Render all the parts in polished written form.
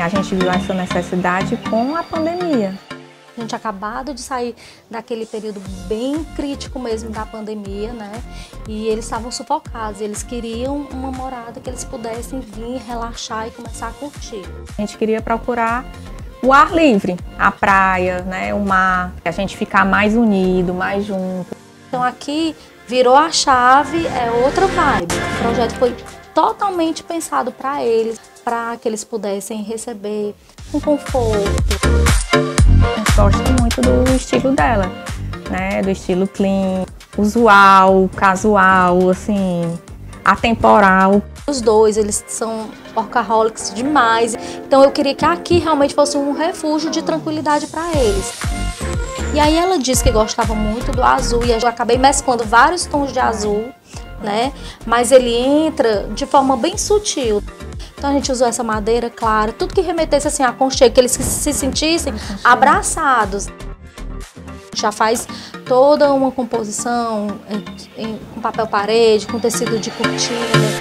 a gente viu essa necessidade com a pandemia. A gente acabado de sair daquele período bem crítico mesmo da pandemia, né? E eles estavam sufocados, eles queriam uma morada que eles pudessem vir, relaxar e começar a curtir. A gente queria procurar o ar livre, a praia, né, o mar, a gente ficar mais unido, mais junto. Então aqui virou a chave, é outra vibe. O projeto foi totalmente pensado para eles, para que eles pudessem receber com conforto. A gente gosta muito do estilo dela, né? Do estilo clean, usual, casual, assim, atemporal. Os dois, eles são workaholics demais, então eu queria que aqui realmente fosse um refúgio de tranquilidade para eles. E aí ela disse que gostava muito do azul e eu acabei mesclando vários tons de azul, né? Mas ele entra de forma bem sutil. Então a gente usou essa madeira clara, tudo que remetesse assim a aconchego, que eles se sentissem abraçados. Já faz toda uma composição com papel parede, com tecido de cortina.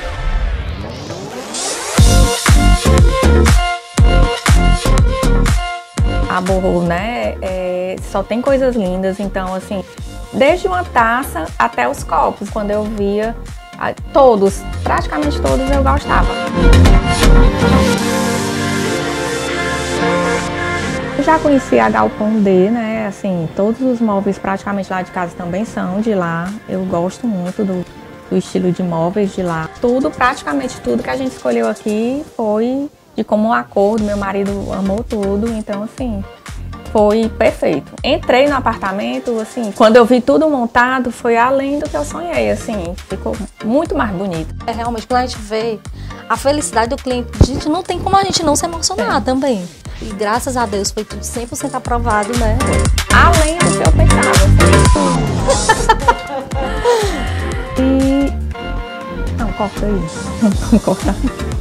A Borro, né, só tem coisas lindas, então assim, desde uma taça até os copos, quando eu via, todos, praticamente todos eu gostava. Eu já conheci a Galpão D, né, assim, todos os móveis praticamente lá de casa também são de lá. Eu gosto muito do estilo de móveis de lá. Tudo, praticamente tudo que a gente escolheu aqui foi de comum acordo, meu marido amou tudo, então assim, foi perfeito. Entrei no apartamento, assim, quando eu vi tudo montado, foi além do que eu sonhei, assim, ficou muito mais bonito. Realmente, quando a gente vê a felicidade do cliente, a gente não tem como a gente não se emocionar também. E graças a Deus foi tudo 100% aprovado, né? Além do que eu pensava, assim. E... Não, corta aí. Não corta.